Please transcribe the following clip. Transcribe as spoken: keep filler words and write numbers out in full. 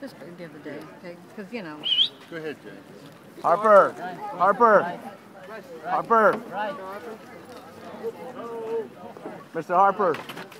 Just the other day, because, you know. Go ahead, Jay. Harper. Harper. Harper. Mister Harper.